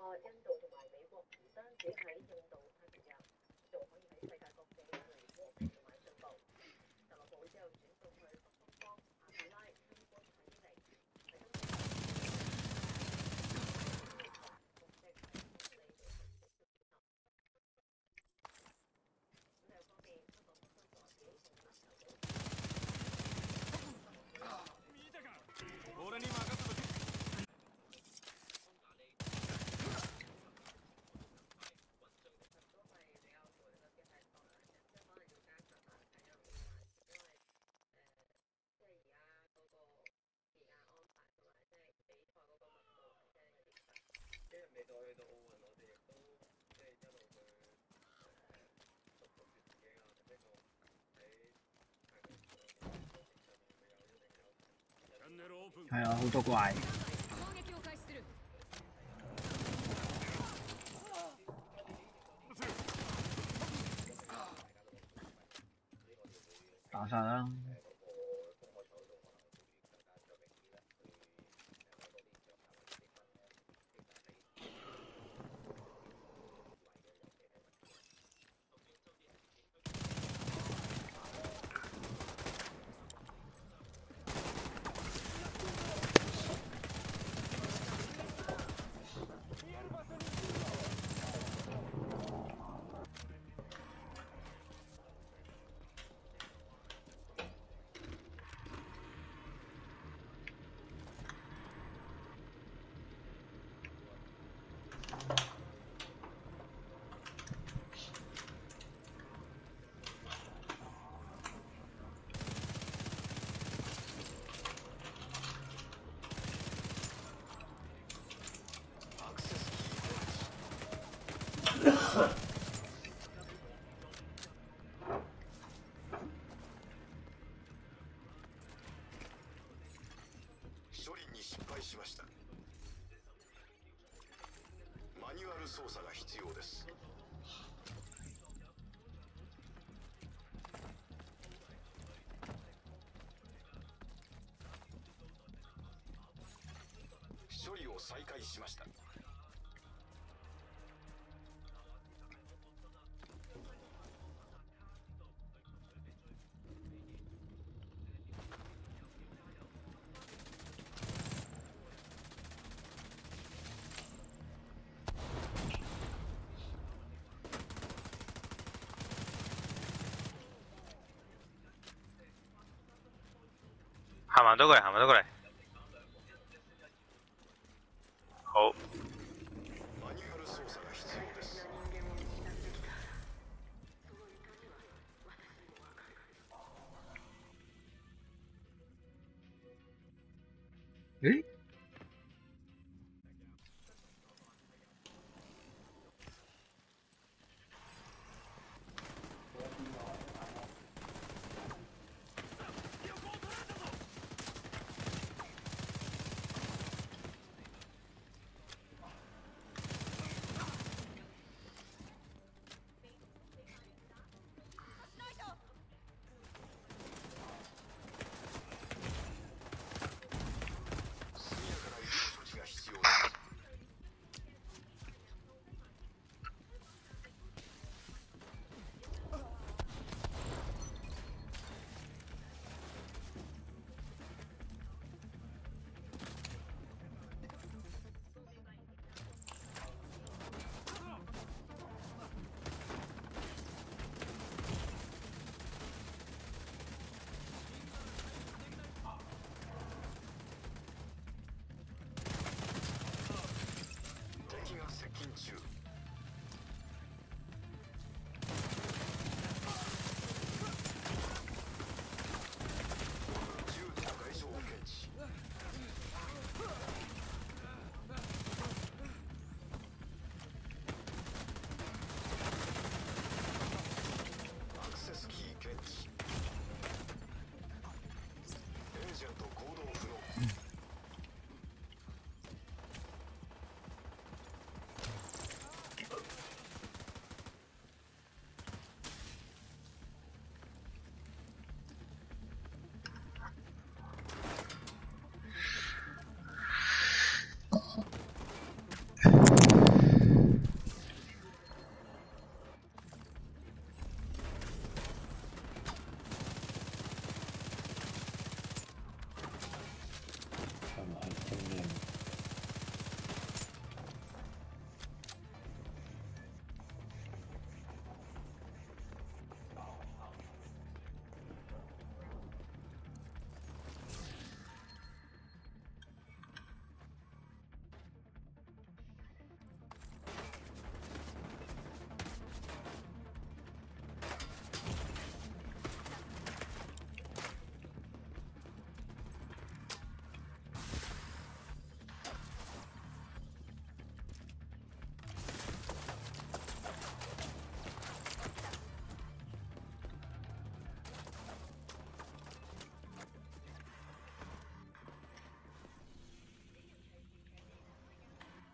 係啊，好多怪。打晒啦！ 処理に失敗しました。マニュアル操作が必要です。処理を再開しました。 行埋到過嚟，行埋到過嚟。好。 マニュアル操作が必要です。 え？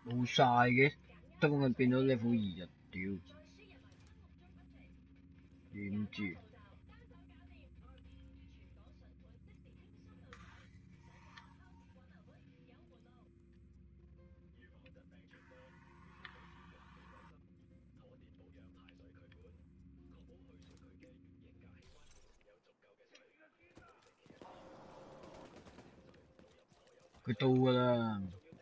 冇晒嘅，得佢變咗 level 2啊！屌，點知？佢到㗎啦，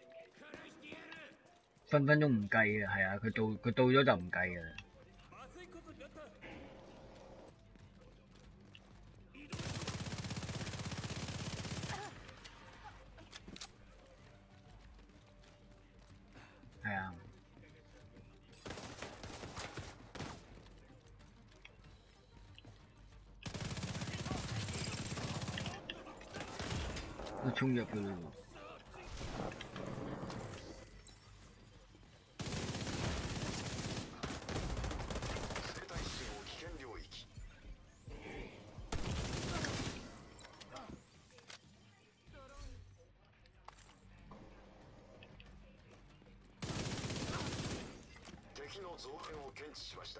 分分鐘唔計嘅，係啊，佢到咗就唔計㗎啦。係啊，都衝入去啦喎！ 敵の造反を検知しました。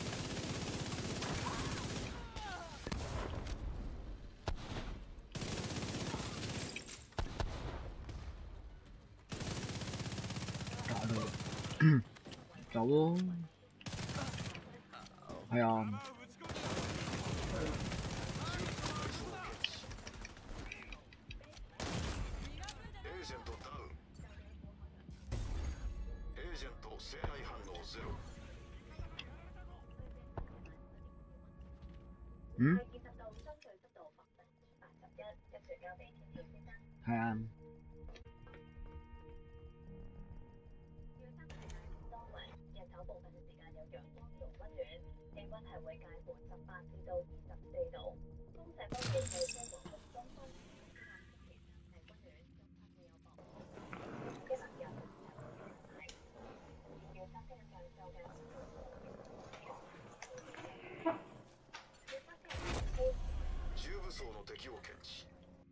打到走咯，係啊。 エージェントダウン。エージェント生体反応ゼロ。 嗯？係啊。 重武装の敵を検知。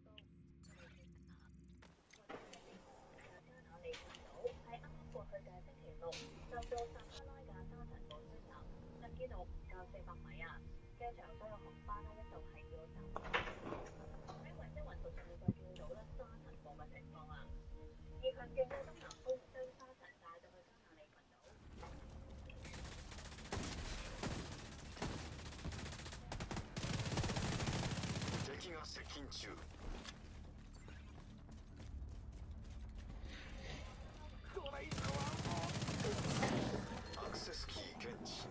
敵が接近中。アクセスキー検知。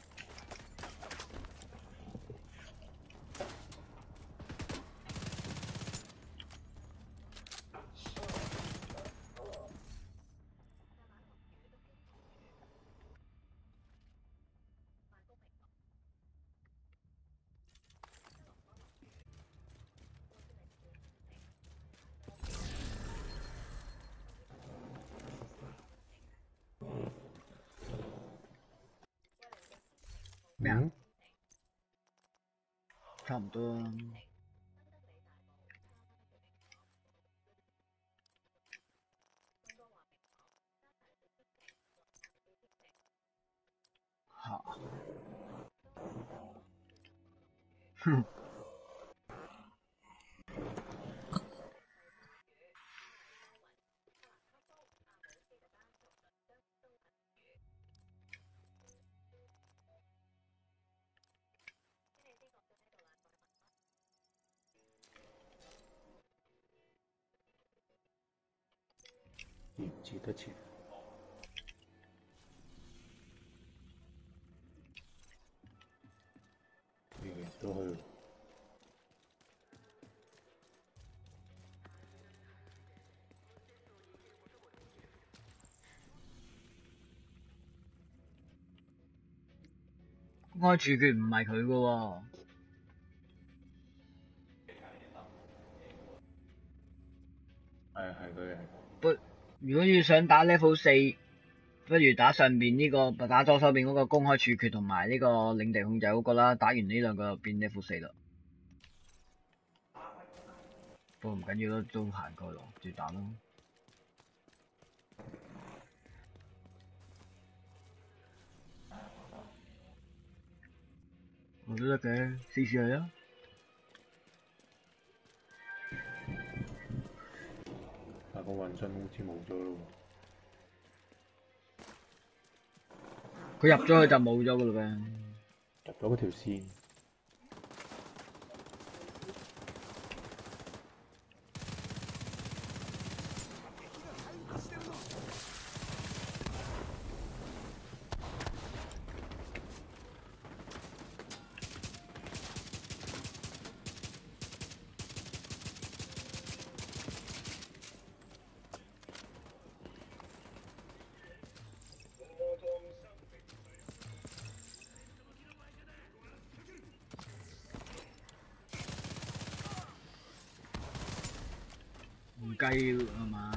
咩啊？差唔多啦。嚇！哼！ 唔記得錢。日日都去。 公開處決唔係佢㗎喎。 係佢係。 如果要想打 level 4，不如打上邊呢個打左手邊嗰個公開處決同埋呢個領地控制嗰個啦。打完呢兩個就變 level 4啦。不過唔緊要咯，都行過咯，照打咯。 都得嘅，試試佢啊！ 但個運身好似冇咗咯佢入咗去就冇咗噶啦呗。 喎，入咗嗰條線。 唔計係嘛？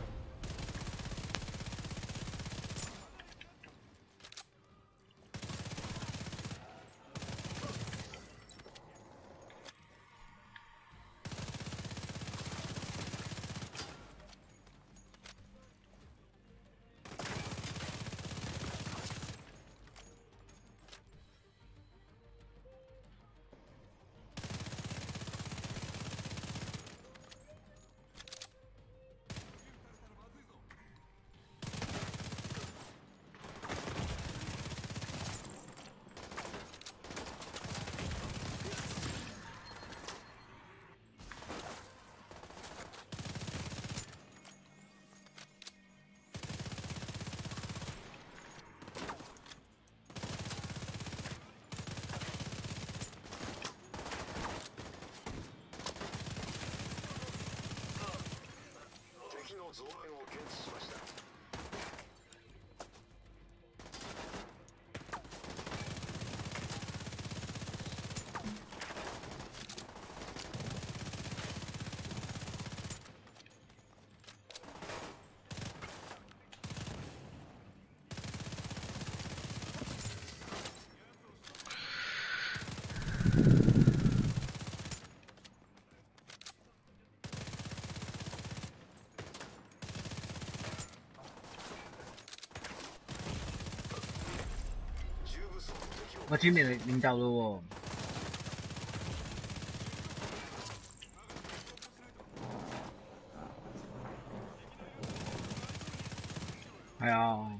敵の増援を検知しました。 我知名領袖咯喎。係啊。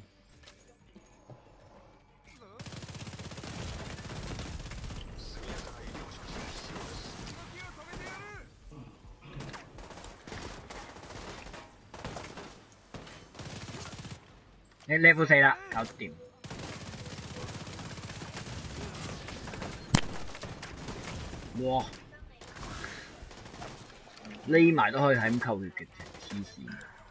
你 level 4啦，搞掂。哇！匿埋都可以係咁扣血嘅，黐線。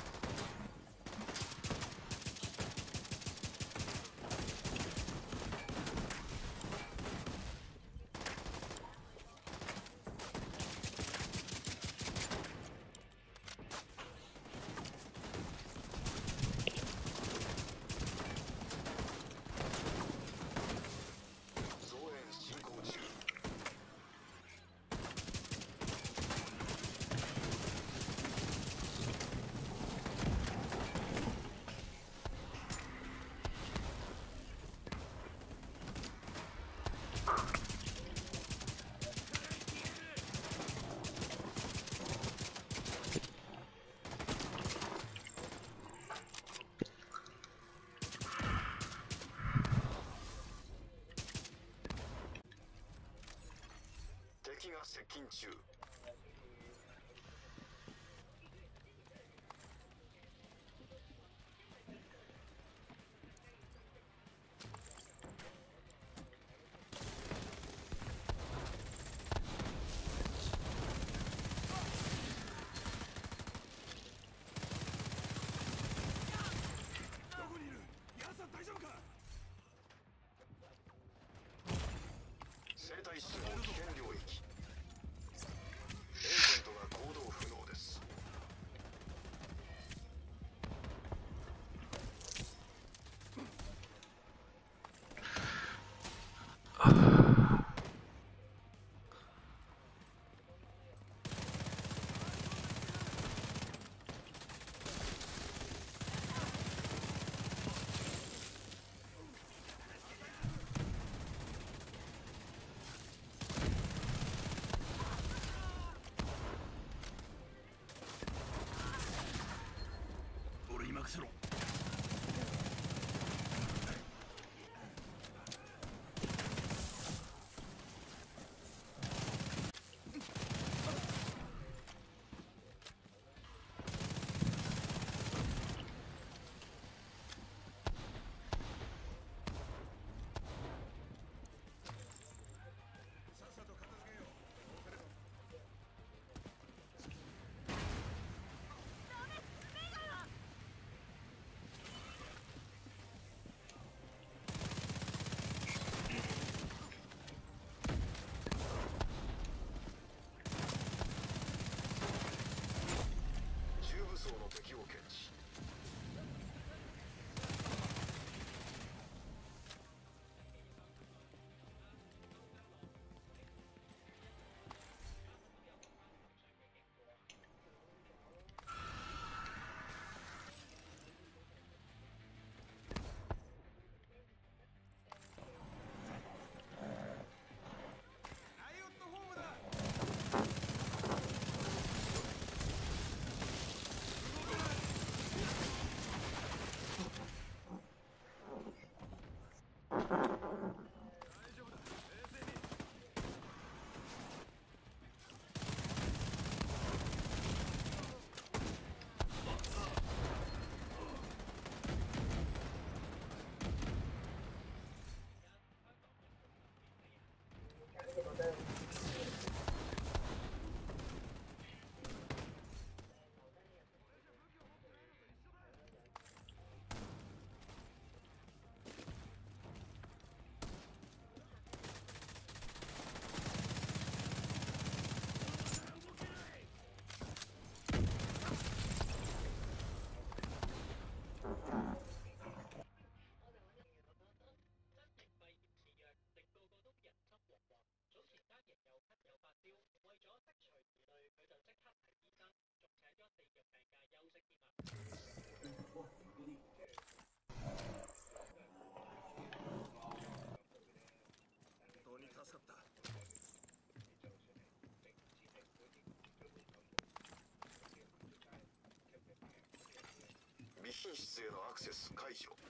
敵が接近中。生体室の危険領域。エージェントが行動不能です。 楽しろ。重武装の敵を検知。本当に助かった。備品室へのアクセス解除。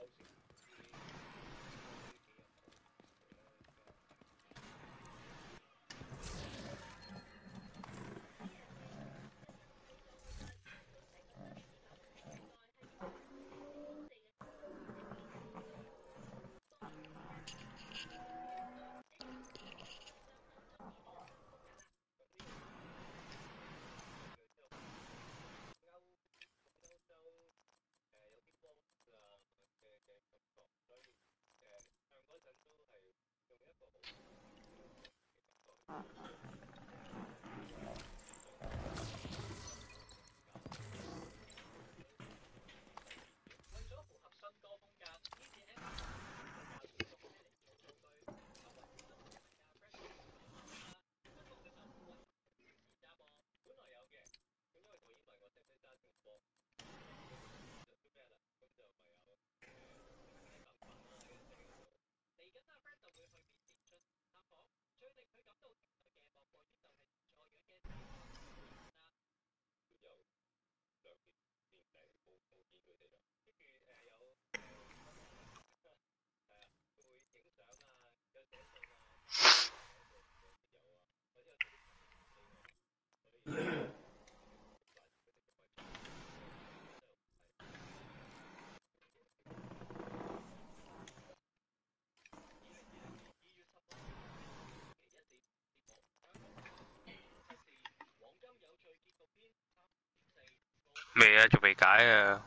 未啊，仲未解啊！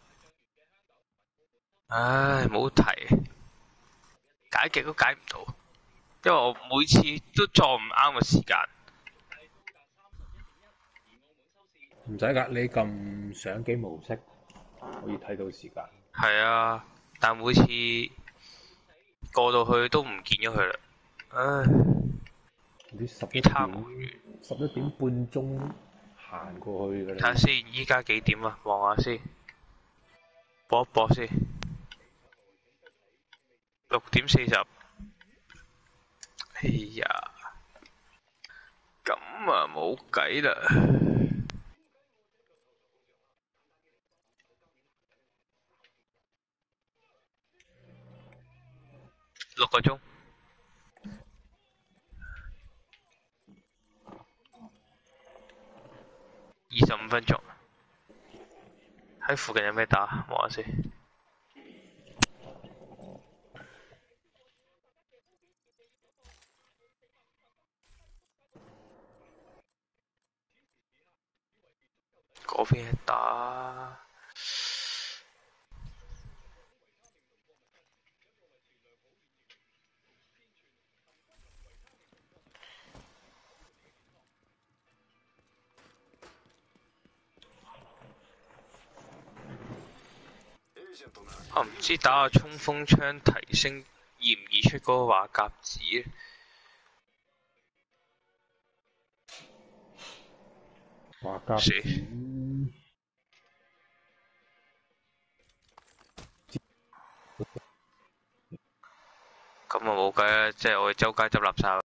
唉，冇提，解極都解唔到，因為我每次都撞唔啱個時間。 唔使㗎，你撳相機模式可以睇到時間。 係啊，但每次過到去都唔見咗佢啦。唉， 啲11點半鐘行過去㗎啦。 睇下先，依家幾點啊？望下先，搏一搏先。6:40。哎呀，咁啊冇計啦。 6個鐘。25分鐘。喺附近有咩打？望下先。嗰邊係打。我唔知打下衝鋒槍提升易唔易出嗰個話夾子。 話夾子咁啊冇計啦，即係我哋周街執垃圾。